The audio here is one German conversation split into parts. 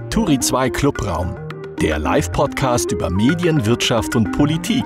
Turi 2 Clubraum, der Live-Podcast über Medien, Wirtschaft und Politik.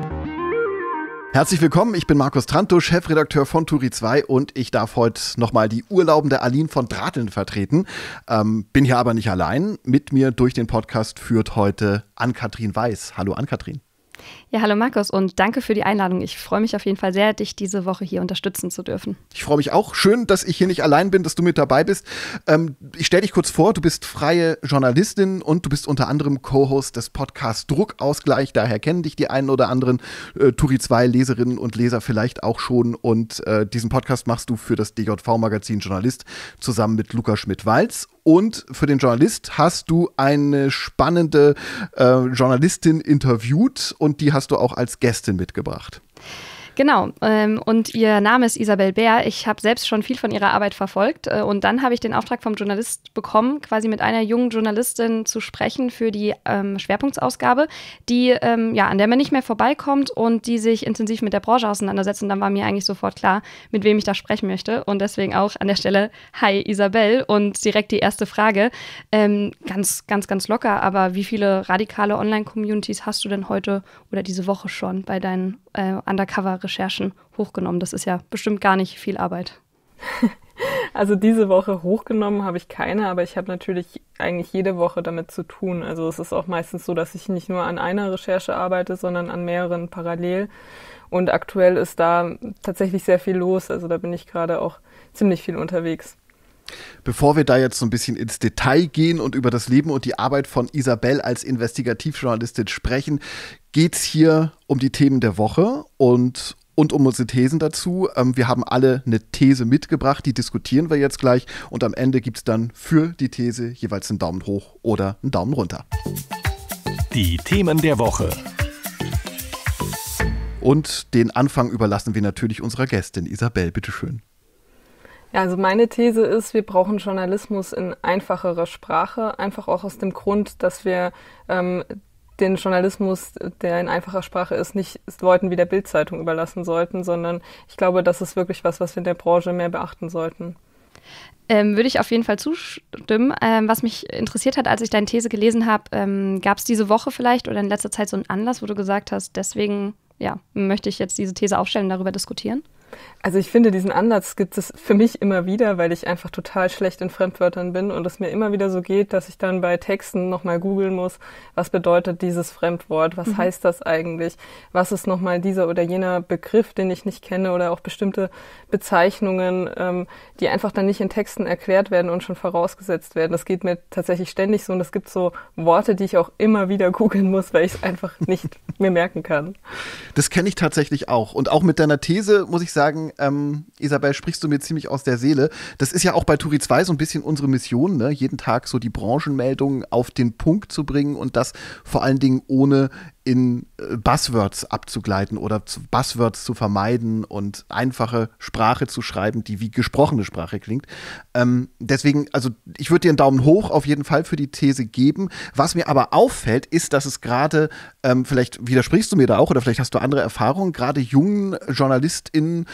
Herzlich willkommen, ich bin Markus Trantow, Chefredakteur von Turi 2 und ich darf heute nochmal die urlaubende Aline von Drateln vertreten. Bin hier aber nicht allein. Mit mir durch den Podcast führt heute Ann-Kathrin Weiß. Hallo Ann-Kathrin. Ja, hallo Markus und danke für die Einladung. Ich freue mich auf jeden Fall sehr, dich diese Woche hier unterstützen zu dürfen. Ich freue mich auch. Schön, dass ich hier nicht allein bin, dass du mit dabei bist. Ich stelle dich kurz vor, du bist freie Journalistin und du bist unter anderem Co-Host des Podcasts Druckausgleich. Daher kennen dich die einen oder anderen Turi 2 Leserinnen und Leser vielleicht auch schon. Und diesen Podcast machst du für das DJV-Magazin Journalist zusammen mit Luca Schmidt-Walz. Und für den Journalist hast du eine spannende Journalistin interviewt und die hast du auch als Gästin mitgebracht. Genau, und ihr Name ist Isabel Bär. Ich habe selbst schon viel von ihrer Arbeit verfolgt und dann habe ich den Auftrag vom Journalist bekommen, quasi mit einer jungen Journalistin zu sprechen für die Schwerpunktsausgabe, die an der man nicht mehr vorbeikommt und die sich intensiv mit der Branche auseinandersetzt. Und dann war mir eigentlich sofort klar, mit wem ich da sprechen möchte. Und deswegen auch an der Stelle, hi Isabel, und direkt die erste Frage, ganz locker, aber wie viele radikale Online-Communities hast du denn heute oder diese Woche schon bei deinen Undercover-Recherchen hochgenommen? Das ist ja bestimmt gar nicht viel Arbeit. Also diese Woche hochgenommen habe ich keine, aber ich habe natürlich eigentlich jede Woche damit zu tun. Also es ist auch meistens so, dass ich nicht nur an einer Recherche arbeite, sondern an mehreren parallel. Und aktuell ist da tatsächlich sehr viel los. Also da bin ich gerade auch ziemlich viel unterwegs. Bevor wir da jetzt so ein bisschen ins Detail gehen und über das Leben und die Arbeit von Isabel als Investigativjournalistin sprechen, geht's hier um die Themen der Woche und um unsere Thesen dazu. Wir haben alle eine These mitgebracht, die diskutieren wir jetzt gleich und am Ende gibt's dann für die These jeweils einen Daumen hoch oder einen Daumen runter. Die Themen der Woche. Und den Anfang überlassen wir natürlich unserer Gästin. Isabel, bitteschön. Ja, also meine These ist, wir brauchen Journalismus in einfacherer Sprache, einfach auch aus dem Grund, dass wir den Journalismus, der in einfacher Sprache ist, nicht Leuten wie der Bild-Zeitung überlassen sollten, sondern ich glaube, das ist wirklich was wir in der Branche mehr beachten sollten. Würde ich auf jeden Fall zustimmen. Was mich interessiert hat, als ich deine These gelesen habe, gab es diese Woche vielleicht oder in letzter Zeit so einen Anlass, wo du gesagt hast, deswegen möchte ich jetzt diese These aufstellen und darüber diskutieren? Also ich finde, diesen Ansatz gibt es für mich immer wieder, weil ich einfach total schlecht in Fremdwörtern bin und es mir immer wieder so geht, dass ich dann bei Texten nochmal googeln muss, was bedeutet dieses Fremdwort, was heißt das eigentlich, was ist nochmal dieser oder jener Begriff, den ich nicht kenne oder auch bestimmte Bezeichnungen, die einfach dann nicht in Texten erklärt werden und schon vorausgesetzt werden. Das geht mir tatsächlich ständig so und es gibt so Worte, die ich auch immer wieder googeln muss, weil ich es einfach nicht mir merken kann. Das kenne ich tatsächlich auch und auch mit deiner These muss ich sagen, Isabel, sprichst du mir ziemlich aus der Seele. Das ist ja auch bei Turi 2 so ein bisschen unsere Mission, ne? Jeden Tag so die Branchenmeldungen auf den Punkt zu bringen und das vor allen Dingen ohne in Buzzwords abzugleiten oder Buzzwords zu vermeiden und einfache Sprache zu schreiben, die wie gesprochene Sprache klingt. Deswegen, also ich würde dir einen Daumen hoch auf jeden Fall für die These geben. Was mir aber auffällt, ist, dass es gerade, vielleicht widersprichst du mir da auch oder vielleicht hast du andere Erfahrungen, gerade jungen JournalistInnen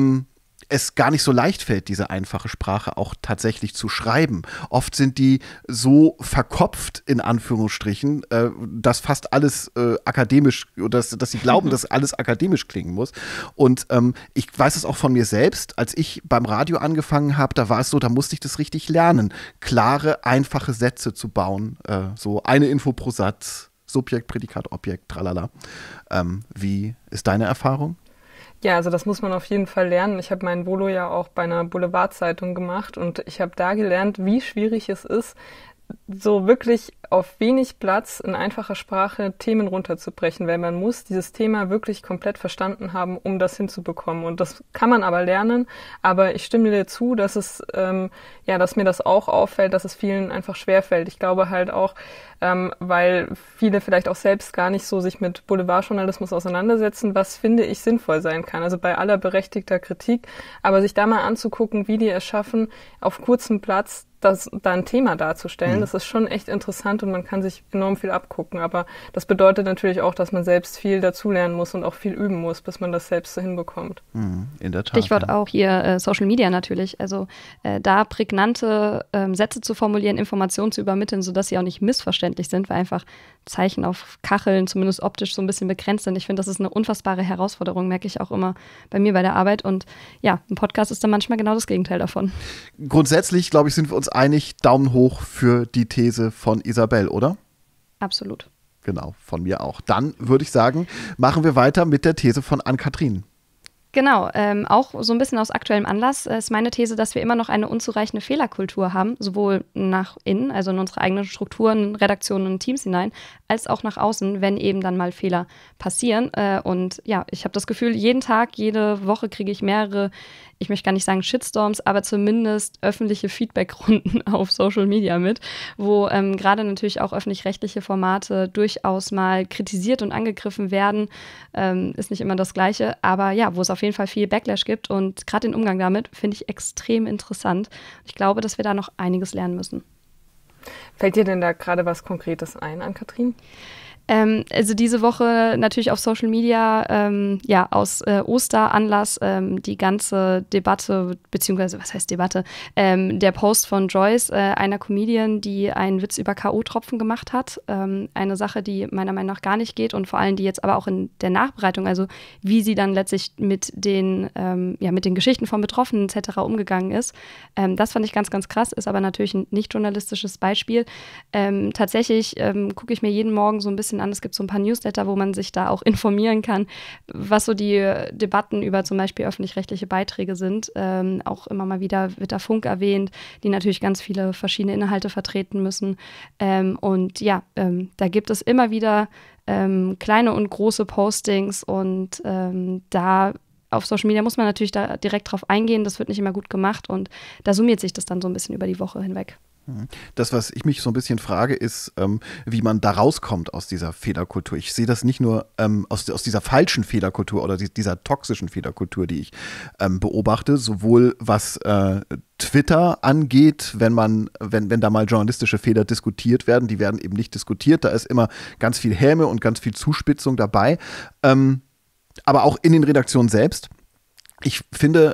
es gar nicht so leicht fällt, diese einfache Sprache auch tatsächlich zu schreiben. Oft sind die so verkopft, in Anführungsstrichen, dass fast alles akademisch, oder dass sie glauben, dass alles akademisch klingen muss. Und ich weiß es auch von mir selbst, als ich beim Radio angefangen habe, da war es so, da musste ich das richtig lernen, klare, einfache Sätze zu bauen. So eine Info pro Satz, Subjekt, Prädikat, Objekt, tralala. Wie ist deine Erfahrung? Ja, also das muss man auf jeden Fall lernen. Ich habe mein Volo ja auch bei einer Boulevardzeitung gemacht und ich habe da gelernt, wie schwierig es ist, so wirklich auf wenig Platz in einfacher Sprache Themen runterzubrechen, weil man muss dieses Thema wirklich komplett verstanden haben, um das hinzubekommen. Und das kann man aber lernen. Aber ich stimme dir zu, dass es dass mir das auch auffällt, dass es vielen einfach schwerfällt. Ich glaube halt auch, weil viele vielleicht auch selbst gar nicht so sich mit Boulevardjournalismus auseinandersetzen, was finde ich sinnvoll sein kann. Also bei aller berechtigter Kritik, aber sich da mal anzugucken, wie die es schaffen, auf kurzem Platz da ein Thema darzustellen. Das ist schon echt interessant und man kann sich enorm viel abgucken. Aber das bedeutet natürlich auch, dass man selbst viel dazulernen muss und auch viel üben muss, bis man das selbst so hinbekommt. In der Tat. Stichwort auch hier Social Media natürlich. Also da prägnante Sätze zu formulieren, Informationen zu übermitteln, sodass sie auch nicht missverständlich sind, weil einfach Zeichen auf Kacheln zumindest optisch so ein bisschen begrenzt sind. Ich finde, das ist eine unfassbare Herausforderung, merke ich auch immer bei mir bei der Arbeit. Und ja, ein Podcast ist dann manchmal genau das Gegenteil davon. Grundsätzlich, glaube ich, sind wir uns einig, Daumen hoch für die These von Isabel, oder? Absolut. Genau, von mir auch. Dann würde ich sagen, machen wir weiter mit der These von Ann-Kathrin. Genau, auch so ein bisschen aus aktuellem Anlass ist meine These, dass wir immer noch eine unzureichende Fehlerkultur haben, sowohl nach innen, also in unsere eigenen Strukturen, Redaktionen und Teams hinein, als auch nach außen, wenn eben dann mal Fehler passieren. Und ja, ich habe das Gefühl, jeden Tag, jede Woche kriege ich mehrere, ich möchte gar nicht sagen Shitstorms, aber zumindest öffentliche Feedbackrunden auf Social Media mit, wo gerade natürlich auch öffentlich-rechtliche Formate durchaus mal kritisiert und angegriffen werden. Ist nicht immer das Gleiche, aber ja, wo es auf jeden Fall viel Backlash gibt und gerade den Umgang damit finde ich extrem interessant. Ich glaube, dass wir da noch einiges lernen müssen. Fällt dir denn da gerade was Konkretes ein, Ann-Kathrin? Also diese Woche natürlich auf Social Media, aus Osteranlass die ganze Debatte, beziehungsweise was heißt Debatte, der Post von Joyce, einer Comedian, die einen Witz über K.O.-Tropfen gemacht hat. Eine Sache, die meiner Meinung nach gar nicht geht und vor allem die jetzt aber auch in der Nachbereitung, also wie sie dann letztlich mit den Geschichten von Betroffenen etc. umgegangen ist. Das fand ich ganz, ganz krass, ist aber natürlich ein nicht journalistisches Beispiel. Tatsächlich gucke ich mir jeden Morgen so ein bisschen an. Es gibt so ein paar Newsletter, wo man sich da auch informieren kann, was so die Debatten über zum Beispiel öffentlich-rechtliche Beiträge sind. Auch immer mal wieder wird da Funk erwähnt, die natürlich ganz viele verschiedene Inhalte vertreten müssen. Da gibt es immer wieder kleine und große Postings und da auf Social Media muss man natürlich da direkt drauf eingehen. Das wird nicht immer gut gemacht und da summiert sich das dann so ein bisschen über die Woche hinweg. Das, was ich mich so ein bisschen frage, ist, wie man da rauskommt aus dieser Fehlerkultur. Ich sehe das nicht nur aus dieser falschen Fehlerkultur oder dieser toxischen Fehlerkultur, die ich beobachte, sowohl was Twitter angeht, wenn da mal journalistische Fehler diskutiert werden, die werden eben nicht diskutiert, da ist immer ganz viel Häme und ganz viel Zuspitzung dabei, aber auch in den Redaktionen selbst. Ich finde,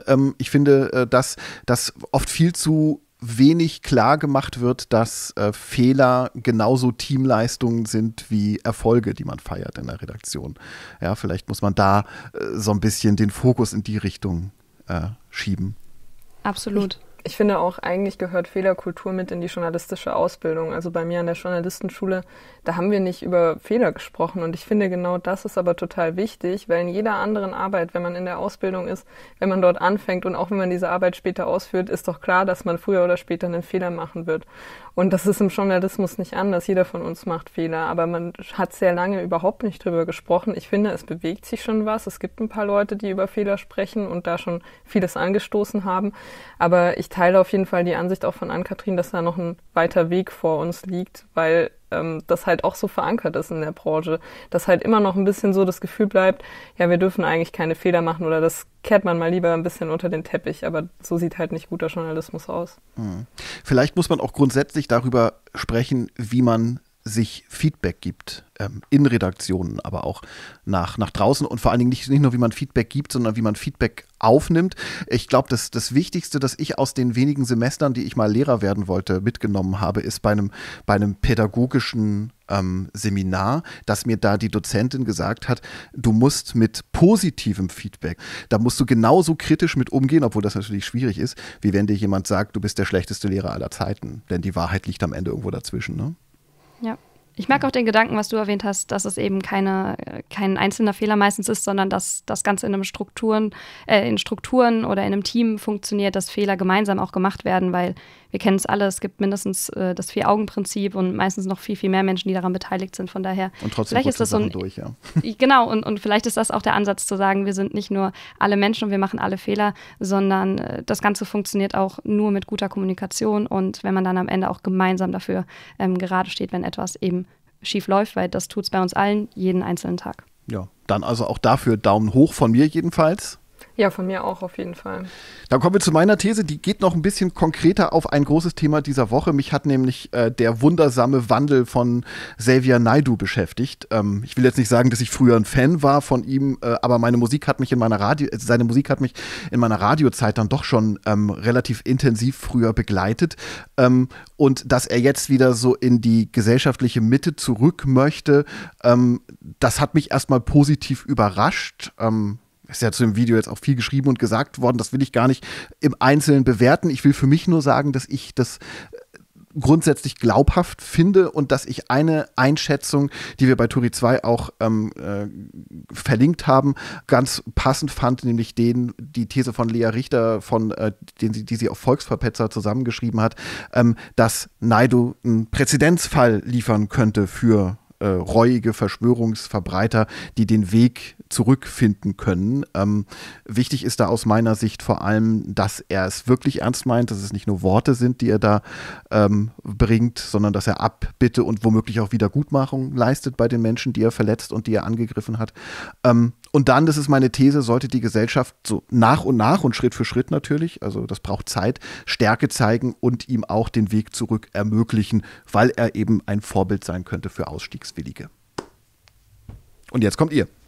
dass oft viel zu wenig klar gemacht wird, dass Fehler genauso Teamleistungen sind wie Erfolge, die man feiert in der Redaktion. Ja, vielleicht muss man da so ein bisschen den Fokus in die Richtung schieben. Absolut. Ich finde auch, eigentlich gehört Fehlerkultur mit in die journalistische Ausbildung. Also bei mir an der Journalistenschule, da haben wir nicht über Fehler gesprochen. Und ich finde, genau das ist aber total wichtig, weil in jeder anderen Arbeit, wenn man in der Ausbildung ist, wenn man dort anfängt und auch wenn man diese Arbeit später ausführt, ist doch klar, dass man früher oder später einen Fehler machen wird. Und das ist im Journalismus nicht anders. Jeder von uns macht Fehler, aber man hat sehr lange überhaupt nicht drüber gesprochen. Ich finde, es bewegt sich schon was. Es gibt ein paar Leute, die über Fehler sprechen und da schon vieles angestoßen haben. Aber ich teile auf jeden Fall die Ansicht auch von Ann-Kathrin, dass da noch ein weiter Weg vor uns liegt, weil das halt auch so verankert ist in der Branche, dass halt immer noch ein bisschen so das Gefühl bleibt, ja, wir dürfen eigentlich keine Fehler machen oder das kehrt man mal lieber ein bisschen unter den Teppich, aber so sieht halt nicht guter Journalismus aus. Vielleicht muss man auch grundsätzlich darüber sprechen, wie man sich Feedback gibt, in Redaktionen, aber auch nach draußen und vor allen Dingen nicht nur, wie man Feedback gibt, sondern wie man Feedback aufnimmt. Ich glaube, das Wichtigste, das ich aus den wenigen Semestern, die ich mal Lehrer werden wollte, mitgenommen habe, ist bei einem pädagogischen Seminar, dass mir da die Dozentin gesagt hat, du musst mit positivem Feedback, da musst du genauso kritisch mit umgehen, obwohl das natürlich schwierig ist, wie wenn dir jemand sagt, du bist der schlechteste Lehrer aller Zeiten, denn die Wahrheit liegt am Ende irgendwo dazwischen, ne? Ja, ich mag auch den Gedanken, was du erwähnt hast, dass es eben kein einzelner Fehler meistens ist, sondern dass das Ganze in Strukturen oder in einem Team funktioniert, dass Fehler gemeinsam auch gemacht werden, weil wir kennen es alle, es gibt mindestens das 4-Augen-Prinzip und meistens noch viel, viel mehr Menschen, die daran beteiligt sind. Von daher, und trotzdem vielleicht ist das so durch, ja. Genau, und vielleicht ist das auch der Ansatz zu sagen, wir sind nicht nur alle Menschen und wir machen alle Fehler, sondern das Ganze funktioniert auch nur mit guter Kommunikation und wenn man dann am Ende auch gemeinsam dafür gerade steht, wenn etwas eben schief läuft, weil das tut es bei uns allen jeden einzelnen Tag. Ja, dann also auch dafür Daumen hoch von mir jedenfalls. Ja, von mir auch auf jeden Fall. Dann kommen wir zu meiner These, die geht noch ein bisschen konkreter auf ein großes Thema dieser Woche. Mich hat nämlich der wundersame Wandel von Xavier Naidoo beschäftigt. Ich will jetzt nicht sagen, dass ich früher ein Fan war von ihm, aber seine Musik hat mich in meiner Radiozeit dann doch schon relativ intensiv früher begleitet. Und dass er jetzt wieder so in die gesellschaftliche Mitte zurück möchte, das hat mich erstmal positiv überrascht. Ist ja zu dem Video jetzt auch viel geschrieben und gesagt worden, das will ich gar nicht im Einzelnen bewerten. Ich will für mich nur sagen, dass ich das grundsätzlich glaubhaft finde und dass ich eine Einschätzung, die wir bei Turi 2 auch verlinkt haben, ganz passend fand, nämlich die These von Lea Richter, die sie auf Volksverpetzer zusammengeschrieben hat, dass Naidoo einen Präzedenzfall liefern könnte für reuige Verschwörungsverbreiter, die den Weg zurückfinden können. Wichtig ist da aus meiner Sicht vor allem, dass er es wirklich ernst meint, dass es nicht nur Worte sind, die er da bringt, sondern dass er Abbitte und womöglich auch Wiedergutmachung leistet bei den Menschen, die er verletzt und die er angegriffen hat. Und dann, das ist meine These, sollte die Gesellschaft so nach und Schritt für Schritt natürlich, also das braucht Zeit, Stärke zeigen und ihm auch den Weg zurück ermöglichen, weil er eben ein Vorbild sein könnte für Ausstiegswillige. Und jetzt kommt ihr.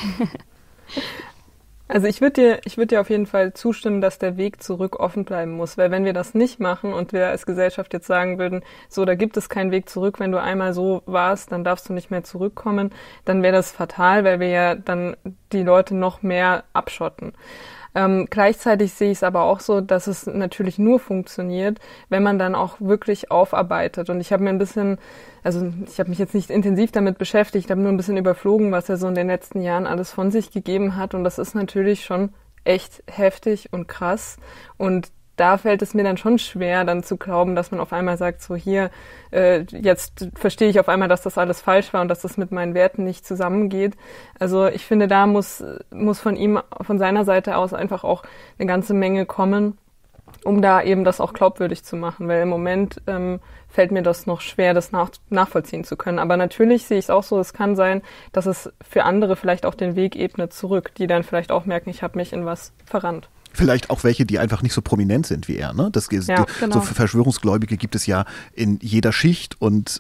Also ich würd dir auf jeden Fall zustimmen, dass der Weg zurück offen bleiben muss, weil wenn wir das nicht machen und wir als Gesellschaft jetzt sagen würden, so, da gibt es keinen Weg zurück, wenn du einmal so warst, dann darfst du nicht mehr zurückkommen, dann wäre das fatal, weil wir ja dann die Leute noch mehr abschotten. Gleichzeitig sehe ich es aber auch so, dass es natürlich nur funktioniert, wenn man dann auch wirklich aufarbeitet. Und ich habe mich jetzt nicht intensiv damit beschäftigt, habe nur ein bisschen überflogen, was er so in den letzten Jahren alles von sich gegeben hat. Und das ist natürlich schon echt heftig und krass. Und da fällt es mir dann schon schwer, dann zu glauben, dass man auf einmal sagt, so hier, jetzt verstehe ich auf einmal, dass das alles falsch war und dass das mit meinen Werten nicht zusammengeht. Also ich finde, da muss von seiner Seite aus einfach auch eine ganze Menge kommen, um da eben das auch glaubwürdig zu machen, weil im Moment fällt mir das noch schwer, das nachvollziehen zu können. Aber natürlich sehe ich es auch so, es kann sein, dass es für andere vielleicht auch den Weg ebnet zurück, die dann vielleicht auch merken, ich habe mich in was verrannt. Vielleicht auch welche, die einfach nicht so prominent sind wie er. Ne? Ja, genau. So Verschwörungsgläubige gibt es ja in jeder Schicht und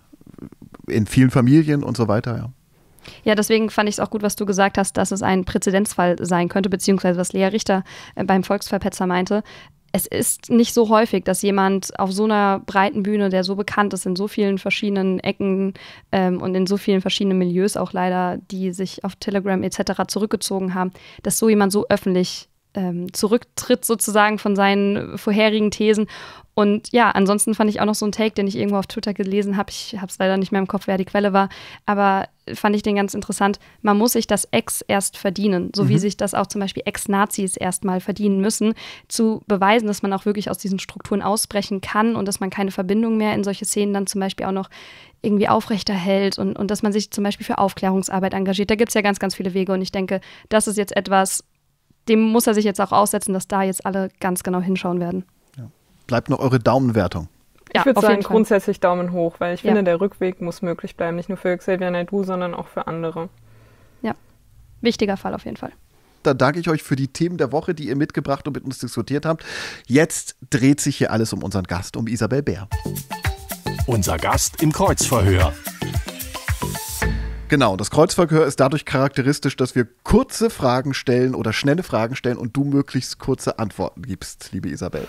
in vielen Familien und so weiter. Ja. Ja, deswegen fand ich es auch gut, was du gesagt hast, dass es ein Präzedenzfall sein könnte, beziehungsweise was Lea Richter beim Volksverpetzer meinte. Es ist nicht so häufig, dass jemand auf so einer breiten Bühne, der so bekannt ist, in so vielen verschiedenen Ecken und in so vielen verschiedenen Milieus auch leider, die sich auf Telegram etc. zurückgezogen haben, dass so jemand so öffentlich zurücktritt sozusagen von seinen vorherigen Thesen. Und ja, ansonsten fand ich auch noch so einen Take, den ich irgendwo auf Twitter gelesen habe. Ich habe es leider nicht mehr im Kopf, wer die Quelle war, aber fand ich den ganz interessant. Man muss sich das Ex erst verdienen, so wie sich das auch zum Beispiel Ex-Nazis erstmal verdienen müssen, zu beweisen, dass man auch wirklich aus diesen Strukturen ausbrechen kann und dass man keine Verbindung mehr in solche Szenen dann zum Beispiel auch noch irgendwie aufrechterhält und dass man sich zum Beispiel für Aufklärungsarbeit engagiert. Da gibt es ja ganz, ganz viele Wege und ich denke, das ist jetzt etwas, dem muss er sich jetzt auch aussetzen, dass da jetzt alle ganz genau hinschauen werden. Ja. Bleibt noch eure Daumenwertung. Ich würde sagen, grundsätzlich Daumen hoch, weil ich finde, der Rückweg muss möglich bleiben. Nicht nur für Xavier Naidoo, sondern auch für andere. Ja, wichtiger Fall auf jeden Fall. Da danke ich euch für die Themen der Woche, die ihr mitgebracht und mit uns diskutiert habt. Jetzt dreht sich hier alles um unseren Gast, um Isabel Bär. Unser Gast im Kreuzverhör. Genau, das Kreuzverhör ist dadurch charakteristisch, dass wir kurze Fragen stellen oder schnelle Fragen stellen und du möglichst kurze Antworten gibst, liebe Isabel.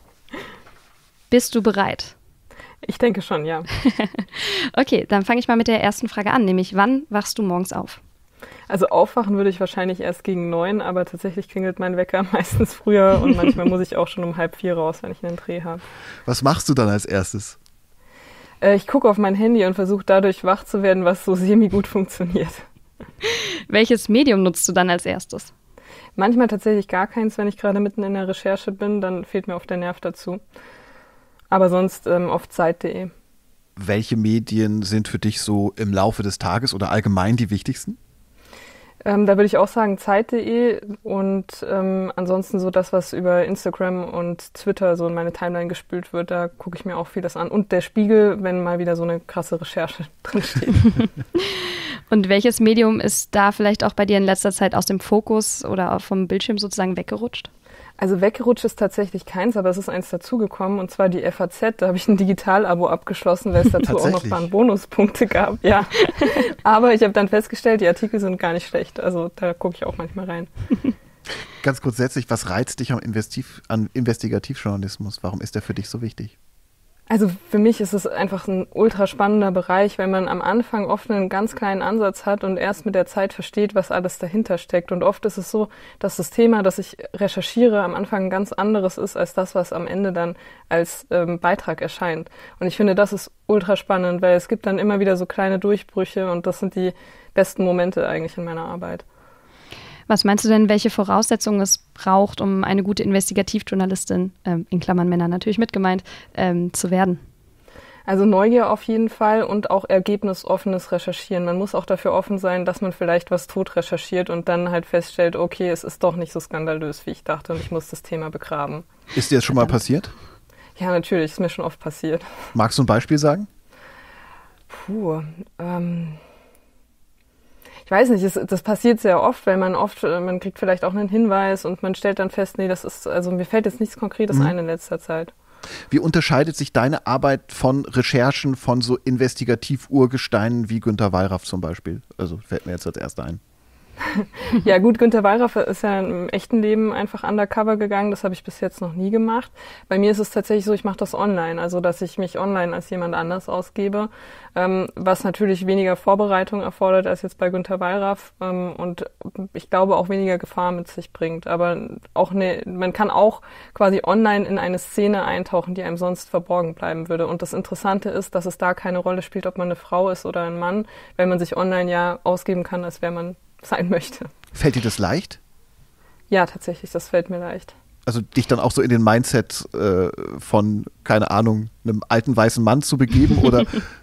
Bist du bereit? Ich denke schon, ja. Okay, dann fange ich mal mit der ersten Frage an, nämlich wann wachst du morgens auf? Also aufwachen würde ich wahrscheinlich erst gegen 9, aber tatsächlich klingelt mein Wecker meistens früher und manchmal muss ich auch schon um 3:30 raus, wenn ich einen Dreh habe. Was machst du dann als erstes? Ich gucke auf mein Handy und versuche dadurch wach zu werden, was so semi-gut funktioniert. Welches Medium nutzt du dann als erstes? Manchmal tatsächlich gar keins, wenn ich gerade mitten in der Recherche bin, dann fehlt mir oft der Nerv dazu. Aber sonst auf Zeit.de. Welche Medien sind für dich so im Laufe des Tages oder allgemein die wichtigsten? Da würde ich auch sagen Zeit.de und ansonsten so das, was über Instagram und Twitter so in meine Timeline gespült wird, da gucke ich mir auch vieles an. Und der Spiegel, wenn mal wieder so eine krasse Recherche drin steht. Und welches Medium ist da vielleicht auch bei dir in letzter Zeit aus dem Fokus oder vom Bildschirm sozusagen weggerutscht? Also weggerutscht ist tatsächlich keins, aber es ist eins dazugekommen, und zwar die FAZ. Da habe ich ein Digital-Abo abgeschlossen, weil es dazu auch noch ein paar Bonuspunkte gab. Ja. Aber ich habe dann festgestellt, die Artikel sind gar nicht schlecht. Also da gucke ich auch manchmal rein. Ganz grundsätzlich, was reizt dich an Investigativjournalismus? Warum ist der für dich so wichtig? Also für mich ist es einfach ein ultra spannender Bereich, weil man am Anfang oft einen ganz kleinen Ansatz hat und erst mit der Zeit versteht, was alles dahinter steckt. Und oft ist es so, dass das Thema, das ich recherchiere, am Anfang ein ganz anderes ist als das, was am Ende dann als Beitrag erscheint. Und ich finde, das ist ultra spannend, weil es gibt dann immer wieder so kleine Durchbrüche, und das sind die besten Momente eigentlich in meiner Arbeit. Was meinst du denn, welche Voraussetzungen es braucht, um eine gute Investigativjournalistin, in Klammern Männer natürlich mit gemeint, zu werden? Also Neugier auf jeden Fall und auch ergebnisoffenes Recherchieren. Man muss auch dafür offen sein, dass man vielleicht was tot recherchiert und dann halt feststellt, okay, es ist doch nicht so skandalös, wie ich dachte, und ich muss das Thema begraben. Ist dir das schon mal passiert? Ja, natürlich, ist mir schon oft passiert. Magst du ein Beispiel sagen? Ich weiß nicht, das passiert sehr oft, weil man kriegt vielleicht auch einen Hinweis und man stellt dann fest, nee, also mir fällt jetzt nichts Konkretes ein in letzter Zeit. Wie unterscheidet sich deine Arbeit von Recherchen von so Investigativ-Urgesteinen wie Günter Wallraff zum Beispiel? Also fällt mir jetzt als erster ein. Ja gut, Günter Wallraff ist ja im echten Leben einfach undercover gegangen. Das habe ich bis jetzt noch nie gemacht. Bei mir ist es tatsächlich so, ich mache das online, also dass ich mich online als jemand anders ausgebe, was natürlich weniger Vorbereitung erfordert als jetzt bei Günter Wallraff, und ich glaube auch weniger Gefahr mit sich bringt. Aber auch man kann auch quasi online in eine Szene eintauchen, die einem sonst verborgen bleiben würde. Und das Interessante ist, dass es da keine Rolle spielt, ob man eine Frau ist oder ein Mann, weil man sich online ja ausgeben kann, als wäre man sein möchte. Fällt dir das leicht? Ja, tatsächlich, das fällt mir leicht. Also dich dann auch so in den Mindset von, keine Ahnung, einem alten weißen Mann zu begeben, oder?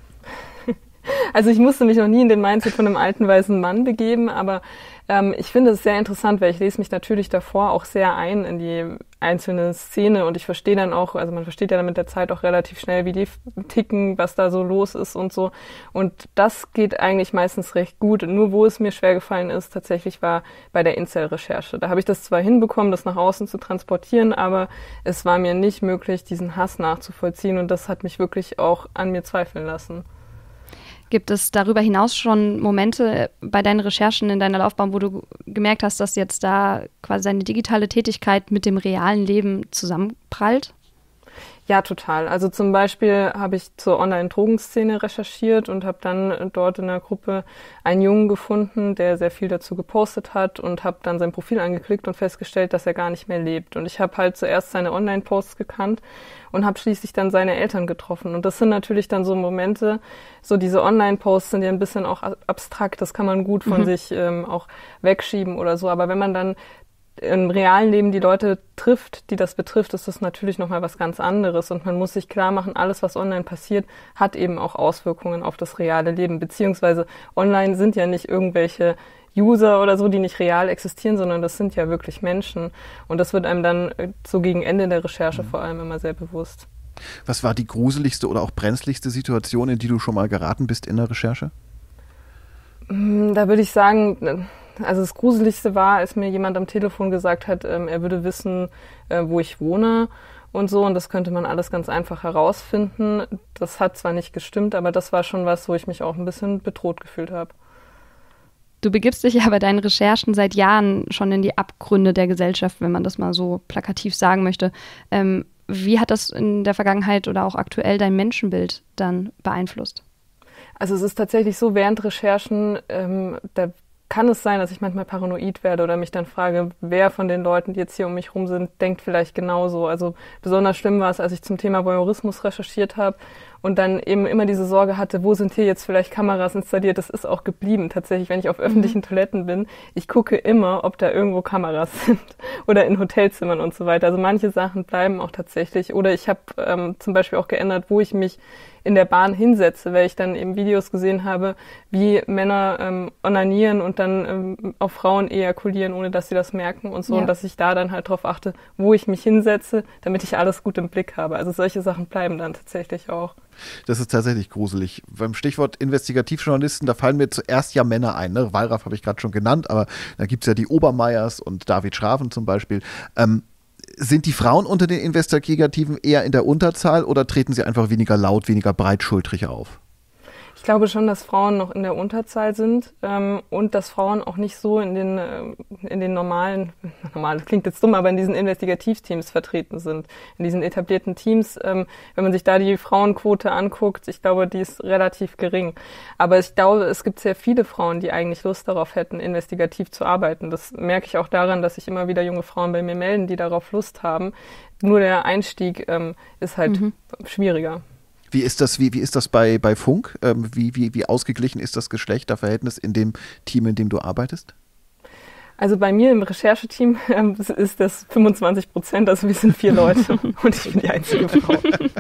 Also ich musste mich noch nie in den Mindset von einem alten weißen Mann begeben, aber ich finde es sehr interessant, weil ich lese mich natürlich davor auch sehr ein in die einzelne Szene, und ich verstehe dann auch, also man versteht ja dann mit der Zeit auch relativ schnell, wie die ticken, was da so los ist und so. Und das geht eigentlich meistens recht gut. Nur wo es mir schwer gefallen ist, tatsächlich war bei der Incel-Recherche. Da habe ich das zwar hinbekommen, das nach außen zu transportieren, aber es war mir nicht möglich, diesen Hass nachzuvollziehen, und das hat mich wirklich auch an mir zweifeln lassen. Gibt es darüber hinaus schon Momente bei deinen Recherchen in deiner Laufbahn, wo du gemerkt hast, dass jetzt da quasi deine digitale Tätigkeit mit dem realen Leben zusammenprallt? Ja, total. Also zum Beispiel habe ich zur Online-Drogenszene recherchiert und habe dann dort in der Gruppe einen Jungen gefunden, der sehr viel dazu gepostet hat, und habe dann sein Profil angeklickt und festgestellt, dass er gar nicht mehr lebt. Und ich habe halt zuerst seine Online-Posts gekannt und habe schließlich dann seine Eltern getroffen. Und das sind natürlich dann so Momente, so diese Online-Posts sind ja ein bisschen auch abstrakt, das kann man gut von sich auch wegschieben oder so. Aber wenn man dann im realen Leben die Leute trifft, die das betrifft, ist das natürlich nochmal was ganz anderes. Und man muss sich klar machen, alles, was online passiert, hat eben auch Auswirkungen auf das reale Leben. Beziehungsweise online sind ja nicht irgendwelche User oder so, die nicht real existieren, sondern das sind ja wirklich Menschen. Und das wird einem dann so gegen Ende der Recherche vor allem immer sehr bewusst. Was war die gruseligste oder auch brenzligste Situation, in die du schon mal geraten bist in der Recherche? Da würde ich sagen, also das Gruseligste war, als mir jemand am Telefon gesagt hat, er würde wissen, wo ich wohne und so. Und das könnte man alles ganz einfach herausfinden. Das hat zwar nicht gestimmt, aber das war schon was, wo ich mich auch ein bisschen bedroht gefühlt habe. Du begibst dich ja bei deinen Recherchen seit Jahren schon in die Abgründe der Gesellschaft, wenn man das mal so plakativ sagen möchte. Wie hat das in der Vergangenheit oder auch aktuell dein Menschenbild dann beeinflusst? Also es ist tatsächlich so, während Recherchen, da kann es sein, dass ich manchmal paranoid werde oder mich dann frage, wer von den Leuten, die jetzt hier um mich rum sind, denkt vielleicht genauso. Also besonders schlimm war es, als ich zum Thema Voyeurismus recherchiert habe und dann eben immer diese Sorge hatte, wo sind hier jetzt vielleicht Kameras installiert? Das ist auch geblieben tatsächlich, wenn ich auf öffentlichen Toiletten bin. Ich gucke immer, ob da irgendwo Kameras sind oder in Hotelzimmern und so weiter. Also manche Sachen bleiben auch tatsächlich. Oder ich habe zum Beispiel auch geändert, wo ich mich in der Bahn hinsetze, weil ich dann eben Videos gesehen habe, wie Männer onanieren und dann auf Frauen ejakulieren, ohne dass sie das merken und so. Ja. Und dass ich da dann halt drauf achte, wo ich mich hinsetze, damit ich alles gut im Blick habe. Also solche Sachen bleiben dann tatsächlich auch. Das ist tatsächlich gruselig. Beim Stichwort Investigativjournalisten, da fallen mir zuerst ja Männer ein. Ne? Wallraff habe ich gerade schon genannt, aber da gibt es ja die Obermeyers und David Schraven zum Beispiel. Sind die Frauen unter den Investigativen eher in der Unterzahl oder treten sie einfach weniger laut, weniger breitschultrig auf? Ich glaube schon, dass Frauen noch in der Unterzahl sind und dass Frauen auch nicht so in den normalen, das klingt jetzt dumm, aber in diesen Investigativteams vertreten sind, in diesen etablierten Teams. Wenn man sich da die Frauenquote anguckt, ich glaube, die ist relativ gering. Aber ich glaube, es gibt sehr viele Frauen, die eigentlich Lust darauf hätten, investigativ zu arbeiten. Das merke ich auch daran, dass sich immer wieder junge Frauen bei mir melden, die darauf Lust haben. Nur der Einstieg ist halt schwieriger. Wie ist das bei Funk? Wie ausgeglichen ist das Geschlechterverhältnis in dem Team, in dem du arbeitest? Also bei mir im Rechercheteam ist das 25%, also wir sind 4 Leute und ich bin die einzige Frau.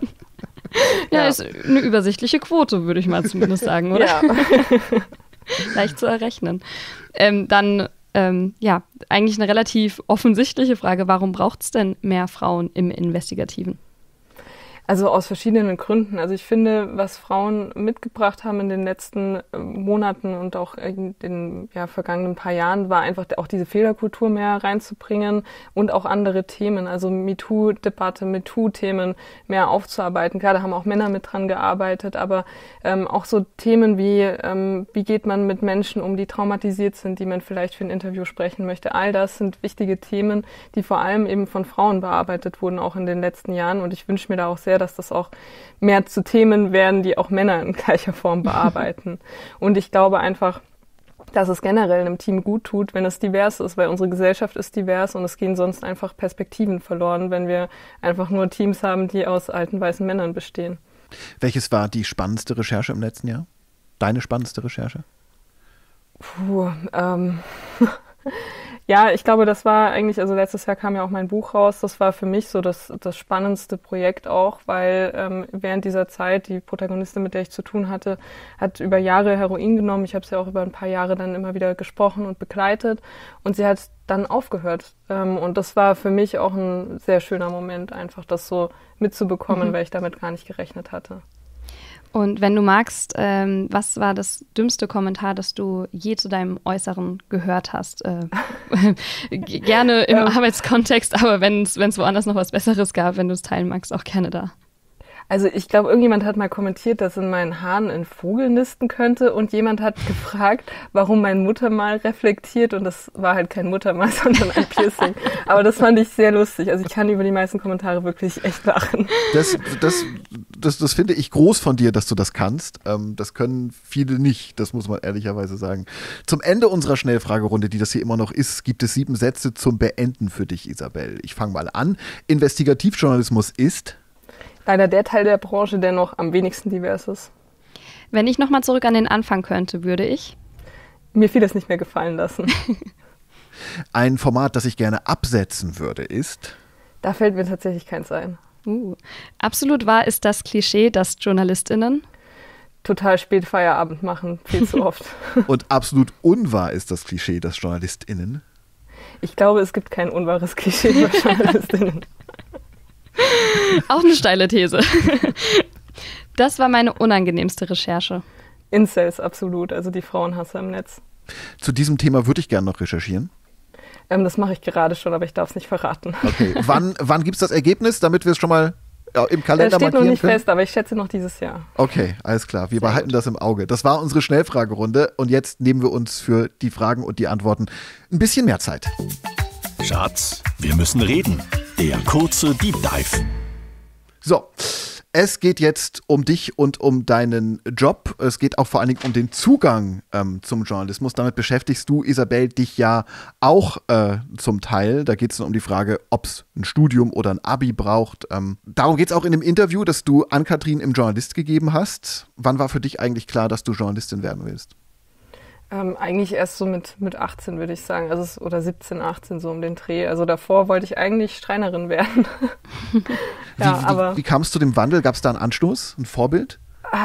Ja, ist eine übersichtliche Quote, würde ich mal zumindest sagen, oder? Ja. Leicht zu errechnen. Dann eigentlich eine relativ offensichtliche Frage. Warum braucht es denn mehr Frauen im Investigativen? Also aus verschiedenen Gründen. Also ich finde, was Frauen mitgebracht haben in den letzten Monaten und auch in den vergangenen paar Jahren, war einfach auch diese Fehlerkultur mehr reinzubringen und auch andere Themen, also MeToo-Debatte, MeToo-Themen mehr aufzuarbeiten. Klar, da haben auch Männer mit dran gearbeitet, aber auch so Themen wie geht man mit Menschen um, die traumatisiert sind, die man vielleicht für ein Interview sprechen möchte. All das sind wichtige Themen, die vor allem eben von Frauen bearbeitet wurden, auch in den letzten Jahren. Und ich wünsche mir da auch sehr, dass das auch mehr zu Themen werden, die auch Männer in gleicher Form bearbeiten. Und ich glaube einfach, dass es generell einem Team gut tut, wenn es divers ist, weil unsere Gesellschaft ist divers und es gehen sonst einfach Perspektiven verloren, wenn wir einfach nur Teams haben, die aus alten weißen Männern bestehen. Welches war die spannendste Recherche im letzten Jahr? Deine spannendste Recherche? Ja, ich glaube, das war eigentlich, also letztes Jahr kam ja auch mein Buch raus, das war für mich so das spannendste Projekt auch, weil während dieser Zeit die Protagonistin, mit der ich zu tun hatte, hat über Jahre Heroin genommen. Ich habe sie auch über ein paar Jahre dann immer wieder gesprochen und begleitet und sie hat dann aufgehört. Und das war für mich auch ein sehr schöner Moment, einfach das so mitzubekommen, weil ich damit gar nicht gerechnet hatte. Und wenn du magst, was war das dümmste Kommentar, das du je zu deinem Äußeren gehört hast? Gerne im Arbeitskontext, aber wenn es woanders noch was Besseres gab, wenn du es teilen magst, auch gerne da. Also ich glaube, irgendjemand hat mal kommentiert, dass in meinen Haaren ein Vogel nisten könnte und jemand hat gefragt, warum mein Muttermal reflektiert und das war halt kein Muttermal, sondern ein Piercing. Aber das fand ich sehr lustig. Also ich kann über die meisten Kommentare wirklich echt lachen. Das finde ich groß von dir, dass du das kannst. Das können viele nicht, das muss man ehrlicherweise sagen. Zum Ende unserer Schnellfragerunde, die das hier immer noch ist, gibt es 7 Sätze zum Beenden für dich, Isabel. Ich fange mal an. Investigativjournalismus ist leider der Teil der Branche, der noch am wenigsten divers ist. Wenn ich nochmal zurück an den Anfang könnte, würde ich mir vieles nicht mehr gefallen lassen. Ein Format, das ich gerne absetzen würde, ist da fällt mir tatsächlich keins ein. Absolut wahr ist das Klischee, dass JournalistInnen total spät Feierabend machen, viel zu oft. Und absolut unwahr ist das Klischee, dass JournalistInnen ich glaube, es gibt kein unwahres Klischee über JournalistInnen. Auch eine steile These. Das war meine unangenehmste Recherche. Incels, absolut, also die Frauenhasser im Netz. Zu diesem Thema würde ich gerne noch recherchieren. Das mache ich gerade schon, aber ich darf es nicht verraten. Okay, wann gibt es das Ergebnis, damit wir es schon mal im Kalender markieren können? Das steht noch nicht fest, aber ich schätze noch dieses Jahr. Okay, alles klar, wir behalten das im Auge. Das war unsere Schnellfragerunde und jetzt nehmen wir uns für die Fragen und die Antworten ein bisschen mehr Zeit. Schatz, wir müssen reden. Der kurze Deep Dive. So, es geht jetzt um dich und um deinen Job. Es geht auch vor allen Dingen um den Zugang zum Journalismus. Damit beschäftigst du, Isabel, dich ja auch zum Teil. Da geht es um die Frage, ob es ein Studium oder ein Abi braucht. Darum geht es auch in dem Interview, das du Ann-Kathrin im Journalist gegeben hast. Wann war für dich eigentlich klar, dass du Journalistin werden willst? Eigentlich erst so mit 18, würde ich sagen, oder 17, 18, so um den Dreh. Also davor wollte ich eigentlich Schreinerin werden. Wie kam es zu dem Wandel? Gab es da einen Anstoß, ein Vorbild?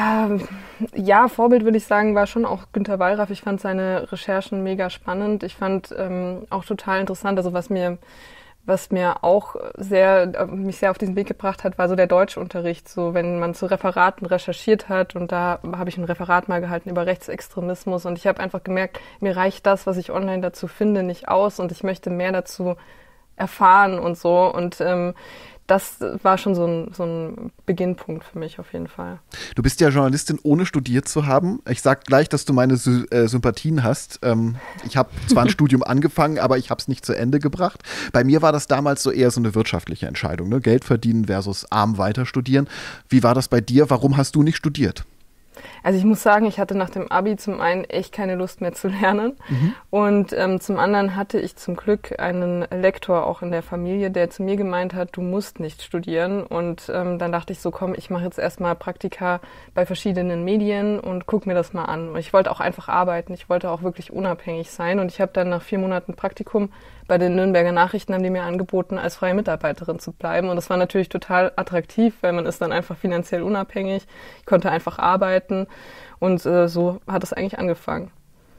Ja, Vorbild würde ich sagen, war schon auch Günter Wallraff. Ich fand seine Recherchen mega spannend. Ich fand auch total interessant, also was was mir auch mich sehr auf diesen Weg gebracht hat, war so der Deutschunterricht. So, wenn man zu Referaten recherchiert hat, und da habe ich ein Referat mal gehalten über Rechtsextremismus, und ich habe einfach gemerkt, mir reicht das, was ich online dazu finde, nicht aus, und ich möchte mehr dazu erfahren und so. Und das war schon so ein Beginnpunkt für mich auf jeden Fall. Du bist ja Journalistin, ohne studiert zu haben. Ich sag gleich, dass du meine Sympathien hast. Ich habe zwar ein Studium angefangen, aber ich habe es nicht zu Ende gebracht. Bei mir war das damals so eher so eine wirtschaftliche Entscheidung, ne? Geld verdienen versus arm weiter studieren. Wie war das bei dir? Warum hast du nicht studiert? Also ich muss sagen, ich hatte nach dem Abi zum einen echt keine Lust mehr zu lernen und zum anderen hatte ich zum Glück einen Lektor auch in der Familie, der zu mir gemeint hat, du musst nicht studieren, und dann dachte ich so, komm, ich mache jetzt erstmal Praktika bei verschiedenen Medien und guck mir das mal an. Und ich wollte auch einfach arbeiten, ich wollte auch wirklich unabhängig sein, und ich habe dann nach 4 Monaten Praktikum bei den Nürnberger Nachrichten, haben die mir angeboten, als freie Mitarbeiterin zu bleiben, und das war natürlich total attraktiv, weil man ist dann einfach finanziell unabhängig, ich konnte einfach arbeiten, und so hat es eigentlich angefangen.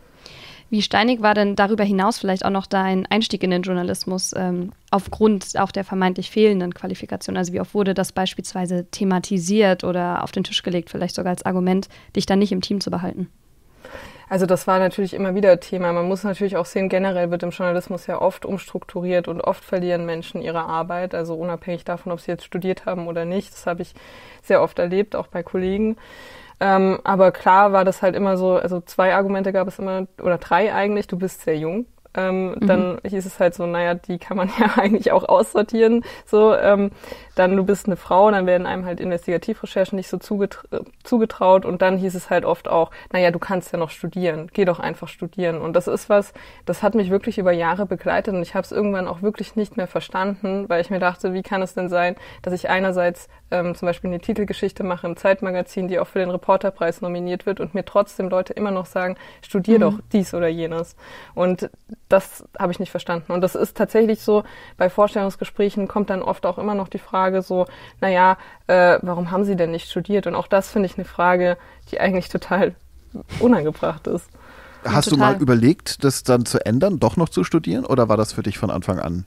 Wie steinig war denn darüber hinaus vielleicht auch noch dein Einstieg in den Journalismus aufgrund auch der vermeintlich fehlenden Qualifikation? Also wie oft wurde das beispielsweise thematisiert oder auf den Tisch gelegt, vielleicht sogar als Argument, dich dann nicht im Team zu behalten? Also das war natürlich immer wieder Thema. Man muss natürlich auch sehen, generell wird im Journalismus ja oft umstrukturiert und oft verlieren Menschen ihre Arbeit, also unabhängig davon, ob sie jetzt studiert haben oder nicht. Das habe ich sehr oft erlebt, auch bei Kollegen. Aber klar war das halt immer so, also 2 Argumente gab es immer, oder 3 eigentlich, du bist sehr jung. Dann hieß es halt so, naja, die kann man ja eigentlich auch aussortieren. So, dann du bist eine Frau, dann werden einem halt Investigativrecherchen nicht so zugetraut, und dann hieß es halt oft auch, naja, du kannst ja noch studieren, geh doch einfach studieren. Und das ist was, das hat mich wirklich über Jahre begleitet, und ich habe es irgendwann auch wirklich nicht mehr verstanden, weil ich mir dachte, wie kann es denn sein, dass ich einerseits zum Beispiel eine Titelgeschichte mache im Zeitmagazin, die auch für den Reporterpreis nominiert wird, und mir trotzdem Leute immer noch sagen, studier doch dies oder jenes. Und das habe ich nicht verstanden. Und das ist tatsächlich so, bei Vorstellungsgesprächen kommt dann oft auch immer noch die Frage so, naja, warum haben Sie denn nicht studiert? Und auch das finde ich eine Frage, die eigentlich total unangebracht ist. Hast du mal überlegt, das dann zu ändern, doch noch zu studieren? Oder war das für dich von Anfang an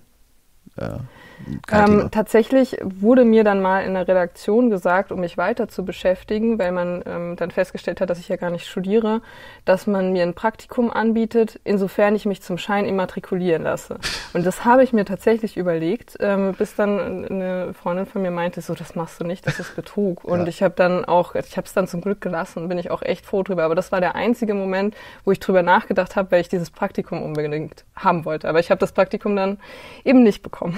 tatsächlich wurde mir dann mal in der Redaktion gesagt, um mich weiter zu beschäftigen, weil man dann festgestellt hat, dass ich ja gar nicht studiere, dass man mir ein Praktikum anbietet, insofern ich mich zum Schein immatrikulieren lasse. Und das habe ich mir tatsächlich überlegt, bis dann eine Freundin von mir meinte, so, das machst du nicht, das ist Betrug. Und ich habe es dann zum Glück gelassen, und bin ich auch echt froh drüber. Aber das war der einzige Moment, wo ich drüber nachgedacht habe, weil ich dieses Praktikum unbedingt haben wollte. Aber ich habe das Praktikum dann eben nicht bekommen.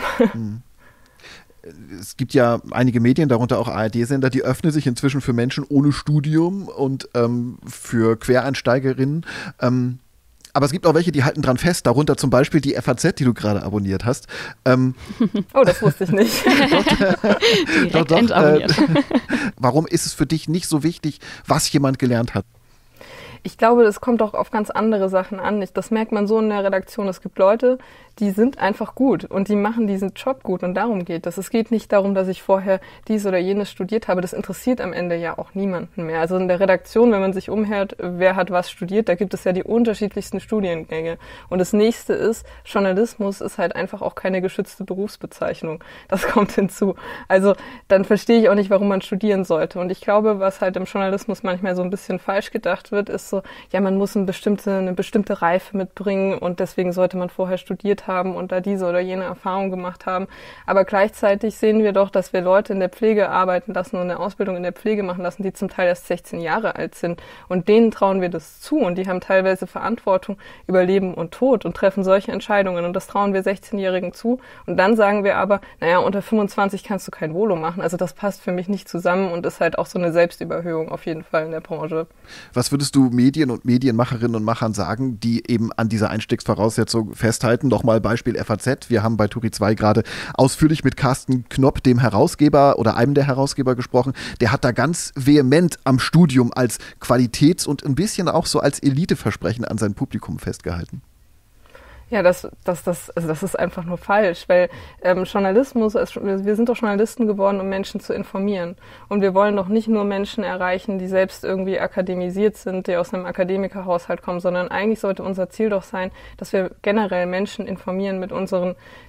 Es gibt ja einige Medien, darunter auch ARD-Sender, die öffnen sich inzwischen für Menschen ohne Studium und für Quereinsteigerinnen. Aber es gibt auch welche, die halten dran fest, darunter zum Beispiel die FAZ, die du gerade abonniert hast. Oh, das wusste ich nicht. Direkt entabonniert. Warum ist es für dich nicht so wichtig, was jemand gelernt hat? Ich glaube, es kommt auch auf ganz andere Sachen an. Das merkt man so in der Redaktion. Es gibt Leute, die sind einfach gut und die machen diesen Job gut, und darum geht es. Es geht nicht darum, dass ich vorher dies oder jenes studiert habe. Das interessiert am Ende ja auch niemanden mehr. Also in der Redaktion, wenn man sich umhört, wer hat was studiert, da gibt es ja die unterschiedlichsten Studiengänge. Und das nächste ist, Journalismus ist halt einfach auch keine geschützte Berufsbezeichnung. Das kommt hinzu. Also dann verstehe ich auch nicht, warum man studieren sollte. Und ich glaube, was halt im Journalismus manchmal so ein bisschen falsch gedacht wird, ist so, ja, man muss eine bestimmte Reife mitbringen, und deswegen sollte man vorher studiert haben und da diese oder jene Erfahrung gemacht haben. Aber gleichzeitig sehen wir doch, dass wir Leute in der Pflege arbeiten lassen und eine Ausbildung in der Pflege machen lassen, die zum Teil erst 16 Jahre alt sind. Und denen trauen wir das zu, und die haben teilweise Verantwortung über Leben und Tod und treffen solche Entscheidungen, und das trauen wir 16-Jährigen zu. Und dann sagen wir aber, naja, unter 25 kannst du kein Volo machen. Also das passt für mich nicht zusammen und ist halt auch so eine Selbstüberhöhung auf jeden Fall in der Branche. Was würdest du Medien und Medienmacherinnen und Machern sagen, die eben an dieser Einstiegsvoraussetzung festhalten? Nochmal Beispiel FAZ. Wir haben bei Turi 2 gerade ausführlich mit Carsten Knopp, dem Herausgeber oder einem der Herausgeber, gesprochen. Der hat da ganz vehement am Studium als Qualitäts- und ein bisschen auch so als Eliteversprechen an sein Publikum festgehalten. Ja, das ist einfach nur falsch, weil Journalismus, wir sind doch Journalisten geworden, um Menschen zu informieren. Und wir wollen doch nicht nur Menschen erreichen, die selbst irgendwie akademisiert sind, die aus einem Akademikerhaushalt kommen, sondern eigentlich sollte unser Ziel doch sein, dass wir generell Menschen informieren mit unseren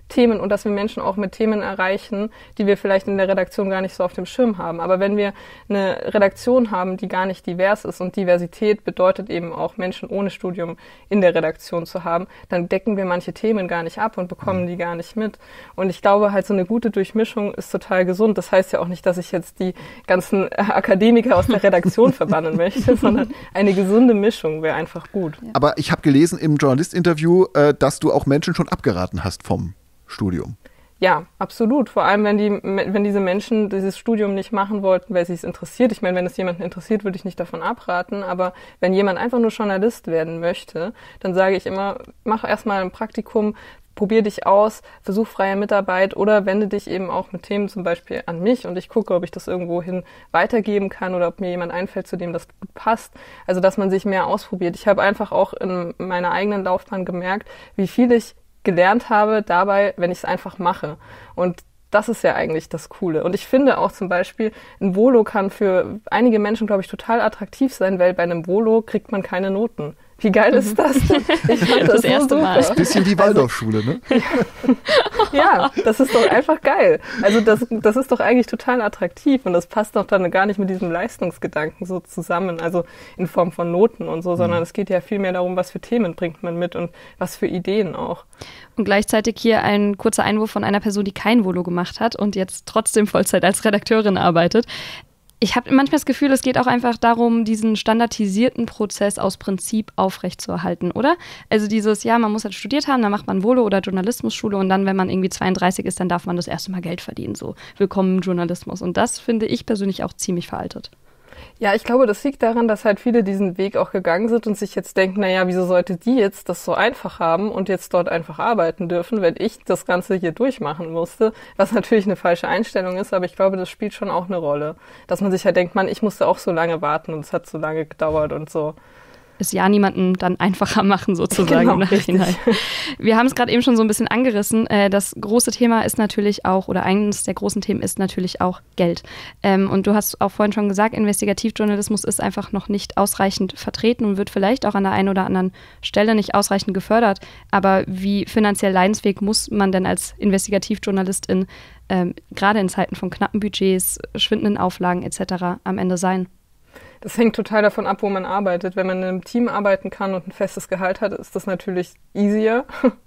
Themen und dass wir Menschen auch mit Themen erreichen, die wir vielleicht in der Redaktion gar nicht so auf dem Schirm haben. Aber wenn wir eine Redaktion haben, die gar nicht divers ist und Diversität bedeutet eben auch Menschen ohne Studium in der Redaktion zu haben, dann decken wir manche Themen gar nicht ab und bekommen die gar nicht mit. Und ich glaube halt, so eine gute Durchmischung ist total gesund. Das heißt ja auch nicht, dass ich jetzt die ganzen Akademiker aus der Redaktion verbannen möchte, sondern eine gesunde Mischung wäre einfach gut. Aber ich habe gelesen im Journalist-Interview, dass du auch Menschen schon abgeraten hast vom Studium. Ja, absolut. Vor allem, wenn diese Menschen dieses Studium nicht machen wollten, weil sie es interessiert. Ich meine, wenn es jemanden interessiert, würde ich nicht davon abraten. Aber wenn jemand einfach nur Journalist werden möchte, dann sage ich immer, mach erstmal ein Praktikum, probier dich aus, versuch freie Mitarbeit oder wende dich eben auch mit Themen zum Beispiel an mich und ich gucke, ob ich das irgendwohin weitergeben kann oder ob mir jemand einfällt, zu dem das gut passt. Also, dass man sich mehr ausprobiert. Ich habe einfach auch in meiner eigenen Laufbahn gemerkt, wie viel ich gelernt habe dabei, wenn ich es einfach mache. Und das ist ja eigentlich das Coole. Und ich finde auch zum Beispiel, ein Volo kann für einige Menschen, glaube ich, total attraktiv sein, weil bei einem Volo kriegt man keine Noten. Wie geil ist das denn? Ich fand das erste Mal. Das ist ein bisschen wie Waldorfschule, ne? Ja, das ist doch einfach geil. Also das ist doch eigentlich total attraktiv und das passt doch dann gar nicht mit diesem Leistungsgedanken so zusammen, also in Form von Noten und so, sondern es geht ja viel mehr darum, was für Themen bringt man mit und was für Ideen auch. Und gleichzeitig hier ein kurzer Einwurf von einer Person, die kein Volo gemacht hat und jetzt trotzdem Vollzeit als Redakteurin arbeitet. Ich habe manchmal das Gefühl, es geht auch einfach darum, diesen standardisierten Prozess aus Prinzip aufrechtzuerhalten, oder? Also dieses, ja, man muss halt studiert haben, dann macht man Volo oder Journalismusschule und dann, wenn man irgendwie 32 ist, dann darf man das erste Mal Geld verdienen, so willkommen im Journalismus. Und das finde ich persönlich auch ziemlich veraltet. Ja, ich glaube, das liegt daran, dass halt viele diesen Weg auch gegangen sind und sich jetzt denken, naja, wieso sollte die jetzt das so einfach haben und jetzt dort einfach arbeiten dürfen, wenn ich das Ganze hier durchmachen musste, was natürlich eine falsche Einstellung ist, aber ich glaube, das spielt schon auch eine Rolle, dass man sich halt denkt, Mann, ich musste auch so lange warten und es hat so lange gedauert und so. Es ja niemanden dann einfacher machen, sozusagen genau, im Nachhinein. Wir haben es gerade eben schon so ein bisschen angerissen. Das große Thema ist natürlich auch, oder eines der großen Themen ist natürlich auch Geld. Und du hast auch vorhin schon gesagt, Investigativjournalismus ist einfach noch nicht ausreichend vertreten und wird vielleicht auch an der einen oder anderen Stelle nicht ausreichend gefördert. Aber wie finanziell leidensfähig muss man denn als Investigativjournalistin gerade in Zeiten von knappen Budgets, schwindenden Auflagen etc. am Ende sein? Das hängt total davon ab, wo man arbeitet. Wenn man in einem Team arbeiten kann und ein festes Gehalt hat, ist das natürlich easier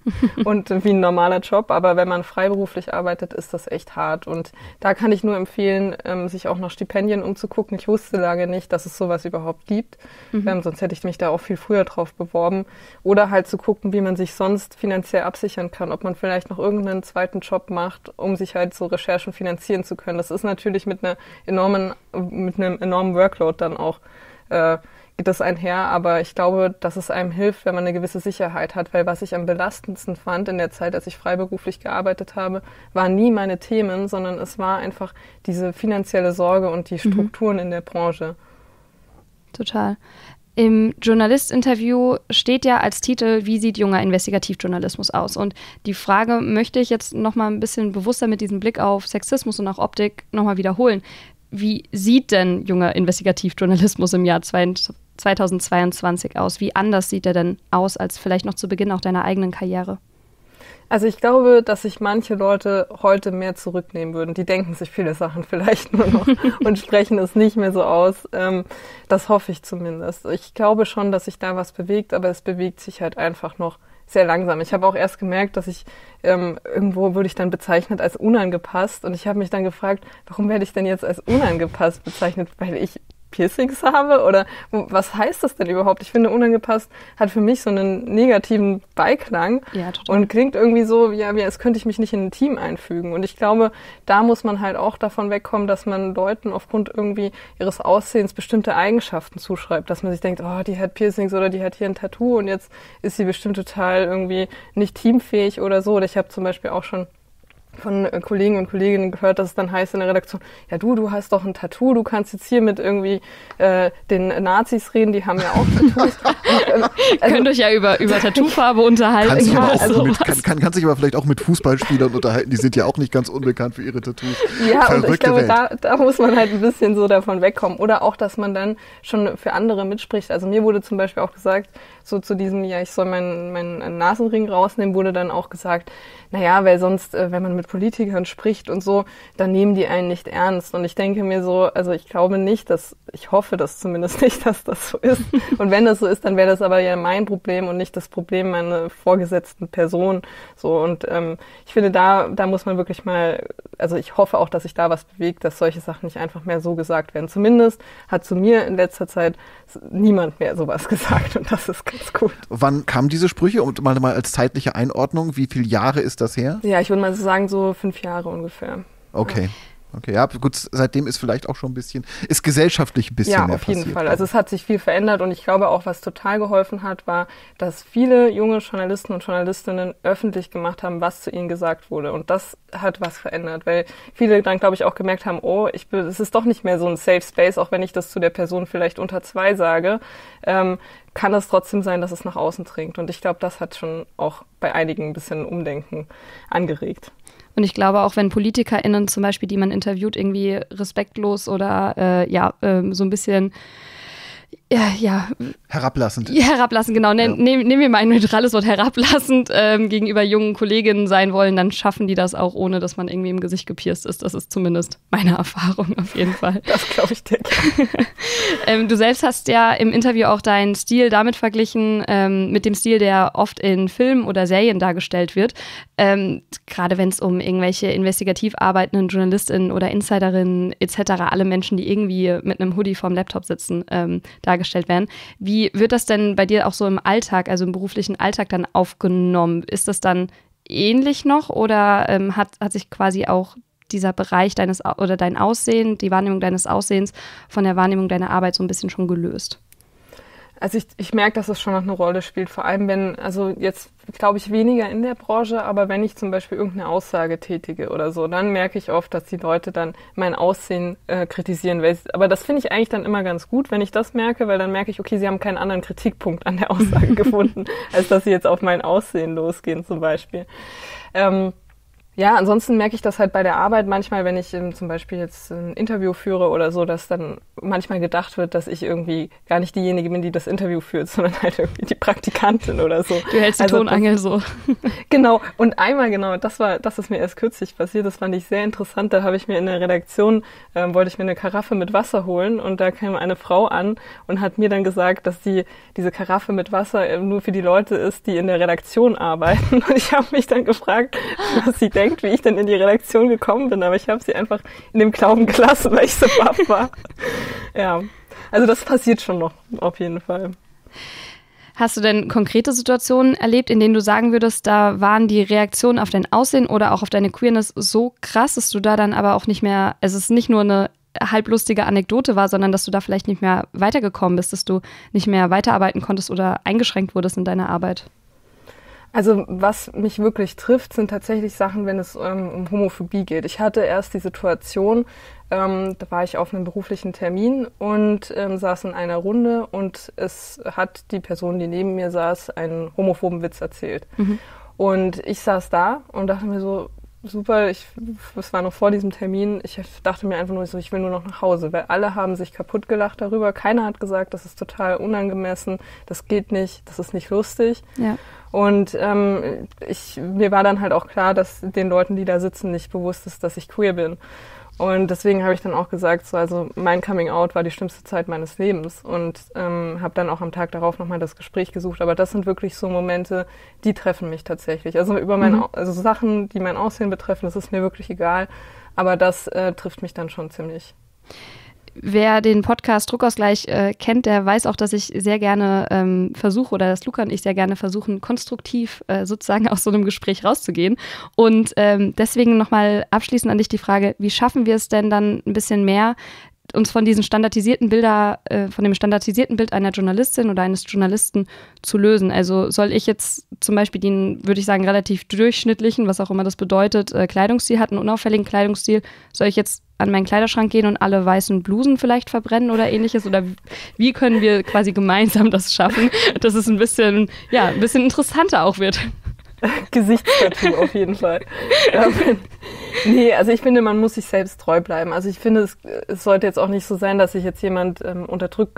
und wie ein normaler Job. Aber wenn man freiberuflich arbeitet, ist das echt hart. Und da kann ich nur empfehlen, sich auch nach Stipendien umzugucken. Ich wusste lange nicht, dass es sowas überhaupt gibt. Sonst hätte ich mich da auch viel früher drauf beworben. Oder halt zu gucken, wie man sich sonst finanziell absichern kann. Ob man vielleicht noch irgendeinen zweiten Job macht, um sich halt so Recherchen finanzieren zu können. Das ist natürlich mit einem enormen Workload dann auch geht das einher, aber ich glaube, dass es einem hilft, wenn man eine gewisse Sicherheit hat, weil was ich am belastendsten fand in der Zeit, als ich freiberuflich gearbeitet habe, waren nie meine Themen, sondern es war einfach diese finanzielle Sorge und die Strukturen in der Branche. Total. Im Journalist-Interview steht ja als Titel, wie sieht junger Investigativjournalismus aus? Und die Frage möchte ich jetzt nochmal ein bisschen bewusster mit diesem Blick auf Sexismus und auch Optik nochmal wiederholen. Wie sieht denn junger Investigativjournalismus im Jahr 2022 aus? Wie anders sieht er denn aus als vielleicht noch zu Beginn auch deiner eigenen Karriere? Also ich glaube, dass sich manche Leute heute mehr zurücknehmen würden. Die denken sich viele Sachen vielleicht nur noch und sprechen es nicht mehr so aus. Das hoffe ich zumindest. Ich glaube schon, dass sich da was bewegt, aber es bewegt sich halt einfach noch sehr langsam. Ich habe auch erst gemerkt, dass ich irgendwo würde ich dann bezeichnet als unangepasst und ich habe mich dann gefragt, warum werde ich denn jetzt als unangepasst bezeichnet, weil ich Piercings habe oder was heißt das denn überhaupt? Ich finde, unangepasst hat für mich so einen negativen Beiklang und klingt irgendwie so, ja, als könnte ich mich nicht in ein Team einfügen. Und ich glaube, da muss man halt auch davon wegkommen, dass man Leuten aufgrund irgendwie ihres Aussehens bestimmte Eigenschaften zuschreibt, dass man sich denkt, oh, die hat Piercings oder die hat hier ein Tattoo und jetzt ist sie bestimmt total irgendwie nicht teamfähig oder so. Oder ich habe zum Beispiel auch schon von Kollegen und Kolleginnen gehört, dass es dann heißt in der Redaktion, ja du hast doch ein Tattoo, du kannst jetzt hier mit irgendwie den Nazis reden, die haben ja auch Tattoos. Könnt euch ja über Tattoofarbe unterhalten. Kannst dich aber vielleicht auch mit Fußballspielern unterhalten, die sind ja auch nicht ganz unbekannt für ihre Tattoos. Ja, Verrückte und ich glaube, Welt. da muss man halt ein bisschen so davon wegkommen. Oder auch, dass man dann schon für andere mitspricht. Also mir wurde zum Beispiel auch gesagt, so zu diesem, ja, ich soll meinen Nasenring rausnehmen, wurde dann auch gesagt, naja, weil sonst, wenn man mit Politikern spricht und so, dann nehmen die einen nicht ernst. Und ich denke mir so, also ich glaube nicht, ich hoffe das zumindest nicht, dass das so ist. Und wenn das so ist, dann wäre das aber ja mein Problem und nicht das Problem meiner vorgesetzten Person. So, und ich finde, da muss man wirklich mal, also ich hoffe auch, dass sich da was bewegt, dass solche Sachen nicht einfach mehr so gesagt werden. Zumindest hat zu mir in letzter Zeit niemand mehr sowas gesagt und das ist ganz gut. Wann kamen diese Sprüche? Und mal als zeitliche Einordnung, wie viele Jahre ist das her? Ja, ich würde mal so sagen, so 5 Jahre ungefähr. Okay. Okay, ja, gut, seitdem ist vielleicht auch schon ist gesellschaftlich ein bisschen mehr passiert. Ja, auf jeden Fall. Also es hat sich viel verändert und ich glaube auch, was total geholfen hat, war, dass viele junge Journalisten und Journalistinnen öffentlich gemacht haben, was zu ihnen gesagt wurde. Und das hat was verändert, weil viele dann, glaube ich, auch gemerkt haben, es ist doch nicht mehr so ein Safe Space, auch wenn ich das zu der Person vielleicht unter 2 sage, kann es trotzdem sein, dass es nach außen dringt. Und ich glaube, das hat schon auch bei einigen ein bisschen Umdenken angeregt. Und ich glaube auch, wenn PolitikerInnen zum Beispiel, die man interviewt, irgendwie respektlos oder so ein bisschen herablassend. Ja, herablassend, genau. Nehmen wir mal ein neutrales Wort, herablassend gegenüber jungen Kolleginnen sein wollen, dann schaffen die das auch, ohne dass man irgendwie im Gesicht gepierst ist. Das ist zumindest meine Erfahrung auf jeden Fall. Das glaube ich dir. Du selbst hast ja im Interview auch deinen Stil damit verglichen, mit dem Stil, der oft in Filmen oder Serien dargestellt wird. Gerade wenn es um irgendwelche investigativ arbeitenden JournalistInnen oder Insiderinnen etc., alle Menschen, die irgendwie mit einem Hoodie vorm Laptop sitzen, dargestellt werden. Wie wird das denn bei dir auch so im Alltag, also im beruflichen Alltag dann aufgenommen? Ist das dann ähnlich noch oder hat sich quasi auch dieser Bereich dein Aussehen, die Wahrnehmung deines Aussehens von der Wahrnehmung deiner Arbeit so ein bisschen schon gelöst? Also ich merke, dass es schon noch eine Rolle spielt, vor allem wenn, also jetzt glaube ich weniger in der Branche, aber wenn ich zum Beispiel irgendeine Aussage tätige oder so, dann merke ich oft, dass die Leute dann mein Aussehen kritisieren. Aber das finde ich eigentlich dann immer ganz gut, wenn ich das merke, weil dann merke ich, okay, sie haben keinen anderen Kritikpunkt an der Aussage gefunden, als dass sie jetzt auf mein Aussehen losgehen zum Beispiel. Ja, ansonsten merke ich das halt bei der Arbeit manchmal, wenn ich zum Beispiel jetzt ein Interview führe oder so, dass dann manchmal gedacht wird, dass ich irgendwie gar nicht diejenige bin, die das Interview führt, sondern halt irgendwie die Praktikantin oder so. Du hältst die Tonangel so. Genau. Und einmal das ist mir erst kürzlich passiert, das fand ich sehr interessant. Da habe ich mir in der Redaktion, wollte ich mir eine Karaffe mit Wasser holen und da kam eine Frau an und hat mir dann gesagt, dass diese Karaffe mit Wasser nur für die Leute ist, die in der Redaktion arbeiten. Und ich habe mich dann gefragt, was sie denkt, wie ich dann in die Redaktion gekommen bin, aber ich habe sie einfach in dem Glauben gelassen, weil ich so baff war. Ja, also das passiert schon noch, auf jeden Fall. Hast du denn konkrete Situationen erlebt, in denen du sagen würdest, da waren die Reaktionen auf dein Aussehen oder auch auf deine Queerness so krass, dass du da dann aber auch nicht mehr, es ist nicht nur eine halblustige Anekdote war, sondern dass du da vielleicht nicht mehr weitergekommen bist, dass du nicht mehr weiterarbeiten konntest oder eingeschränkt wurdest in deiner Arbeit? Also was mich wirklich trifft, sind tatsächlich Sachen, wenn es um Homophobie geht. Ich hatte erst die Situation, da war ich auf einem beruflichen Termin und saß in einer Runde und es hat die Person, die neben mir saß, einen homophoben Witz erzählt. Mhm. Und ich saß da und dachte mir so, super, es war noch vor diesem Termin, ich dachte mir einfach nur so, ich will nur noch nach Hause, weil alle haben sich kaputt gelacht darüber. Keiner hat gesagt, das ist total unangemessen, das geht nicht, das ist nicht lustig. Ja. Und mir war dann halt auch klar, dass den Leuten, die da sitzen, nicht bewusst ist, dass ich queer bin. Und deswegen habe ich dann auch gesagt, so, also mein Coming-out war die schlimmste Zeit meines Lebens und habe dann auch am Tag darauf nochmal das Gespräch gesucht. Aber das sind wirklich so Momente, die treffen mich tatsächlich. Also also Sachen, die mein Aussehen betreffen, das ist mir wirklich egal. Aber das trifft mich dann schon ziemlich. Wer den Podcast Druckausgleich kennt, der weiß auch, dass ich sehr gerne versuche, oder dass Luca und ich sehr gerne versuchen, konstruktiv sozusagen aus so einem Gespräch rauszugehen. Und deswegen nochmal abschließend an dich die Frage, wie schaffen wir es denn dann ein bisschen mehr, uns von diesen von dem standardisierten Bild einer Journalistin oder eines Journalisten zu lösen. Also soll ich jetzt zum Beispiel den, würde ich sagen, relativ durchschnittlichen, was auch immer das bedeutet, Kleidungsstil hat, einen unauffälligen Kleidungsstil, soll ich jetzt an meinen Kleiderschrank gehen und alle weißen Blusen vielleicht verbrennen oder ähnliches? Oder wie können wir quasi gemeinsam das schaffen, dass es ein bisschen interessanter auch wird? Gesichtstattoo auf jeden Fall. Nee, also ich finde, man muss sich selbst treu bleiben. Also ich finde, es sollte jetzt auch nicht so sein, dass sich jetzt jemand unter Druck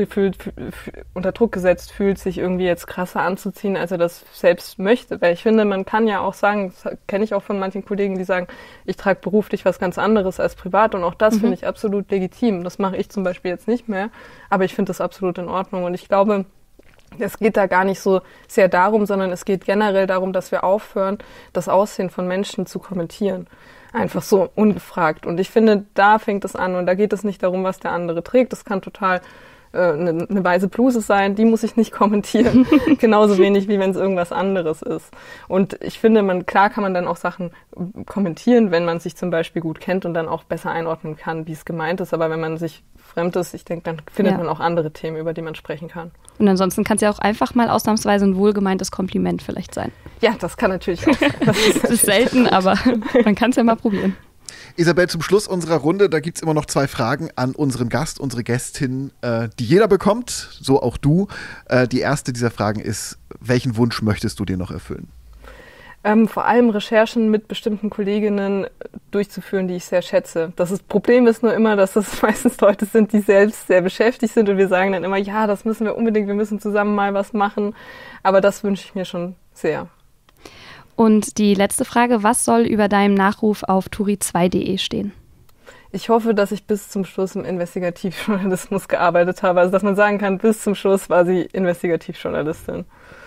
gesetzt fühlt, sich irgendwie jetzt krasser anzuziehen, als er das selbst möchte. Weil ich finde, man kann ja auch sagen, das kenne ich auch von manchen Kollegen, die sagen, ich trage beruflich was ganz anderes als privat, und auch das finde ich absolut legitim. Das mache ich zum Beispiel jetzt nicht mehr, aber ich finde das absolut in Ordnung, und ich glaube, es geht da gar nicht so sehr darum, sondern es geht generell darum, dass wir aufhören, das Aussehen von Menschen zu kommentieren. Einfach so ungefragt. Und ich finde, da fängt es an, und da geht es nicht darum, was der andere trägt. Das kann total eine weiße Bluse sein, die muss ich nicht kommentieren. Genauso wenig, wie wenn es irgendwas anderes ist. Und ich finde, klar kann man dann auch Sachen kommentieren, wenn man sich zum Beispiel gut kennt und dann auch besser einordnen kann, wie es gemeint ist. Aber wenn man sich fremd ist, ich denke, dann findet man auch andere Themen, über die man sprechen kann. Und ansonsten kann es ja auch einfach mal ausnahmsweise ein wohlgemeintes Kompliment vielleicht sein. Ja, das kann natürlich auch sein. Das ist selten, aber man kann es ja mal probieren. Isabel, zum Schluss unserer Runde, da gibt es immer noch 2 Fragen an unseren Gast, unsere Gästin, die jeder bekommt, so auch du. Die erste dieser Fragen ist, welchen Wunsch möchtest du dir noch erfüllen? Vor allem Recherchen mit bestimmten Kolleginnen durchzuführen, die ich sehr schätze. Das Problem ist nur immer, dass das meistens Leute sind, die selbst sehr beschäftigt sind, und wir sagen dann immer, ja, das müssen wir unbedingt, wir müssen zusammen mal was machen. Aber das wünsche ich mir schon sehr. Und die letzte Frage, was soll über deinem Nachruf auf turi2.de stehen? Ich hoffe, dass ich bis zum Schluss im Investigativjournalismus gearbeitet habe. Also dass man sagen kann, bis zum Schluss war sie Investigativjournalistin.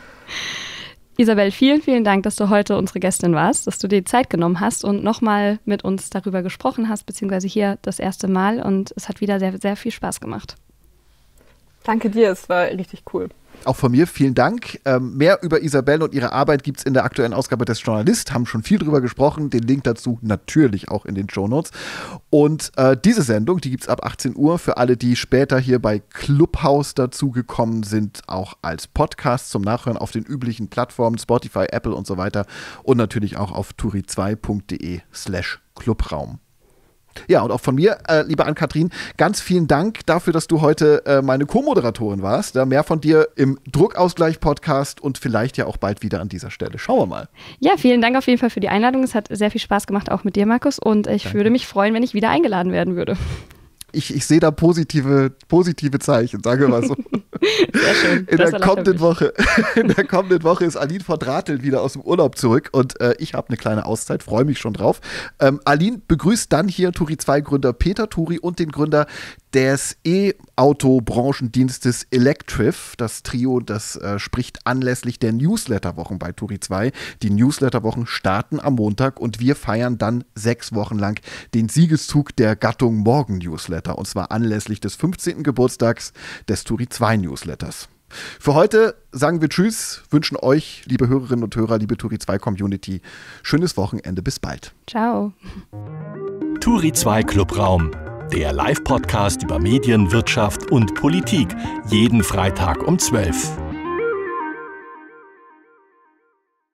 Isabel, vielen, vielen Dank, dass du heute unsere Gästin warst, dass du dir die Zeit genommen hast und nochmal mit uns darüber gesprochen hast, beziehungsweise hier das erste Mal. Und es hat wieder sehr, sehr viel Spaß gemacht. Danke dir, es war richtig cool. Auch von mir vielen Dank. Mehr über Isabel und ihre Arbeit gibt es in der aktuellen Ausgabe des Journalist, haben schon viel drüber gesprochen. Den Link dazu natürlich auch in den Shownotes. Und diese Sendung, die gibt es ab 18 Uhr für alle, die später hier bei Clubhouse dazugekommen sind, auch als Podcast zum Nachhören auf den üblichen Plattformen, Spotify, Apple und so weiter. Und natürlich auch auf turi2.de/Clubraum. Ja, und auch von mir, liebe Ann-Kathrin, ganz vielen Dank dafür, dass du heute meine Co-Moderatorin warst. Mehr von dir im Druckausgleich-Podcast und vielleicht ja auch bald wieder an dieser Stelle. Schauen wir mal. Ja, vielen Dank auf jeden Fall für die Einladung. Es hat sehr viel Spaß gemacht, auch mit dir, Markus. Und ich würde mich freuen, wenn ich wieder eingeladen werden würde. Ich sehe da positive Zeichen, sagen wir mal so. Sehr schön. In der kommenden Woche ist Aline von Drateln wieder aus dem Urlaub zurück, und ich habe eine kleine Auszeit, freue mich schon drauf. Aline begrüßt dann hier Turi2-Gründer Peter Turi und den Gründer des E-Auto-Branchendienstes Electriv. Das Trio, das spricht anlässlich der Newsletterwochen bei Turi2. Die Newsletterwochen starten am Montag, und wir feiern dann 6 Wochen lang den Siegeszug der Gattung Morgen-Newsletter, und zwar anlässlich des 15. Geburtstags des Turi2-Newsletters. Für heute sagen wir Tschüss, wünschen euch, liebe Hörerinnen und Hörer, liebe Turi2-Community, schönes Wochenende, bis bald. Ciao. Turi2 Clubraum, der Live-Podcast über Medien, Wirtschaft und Politik, jeden Freitag um 12.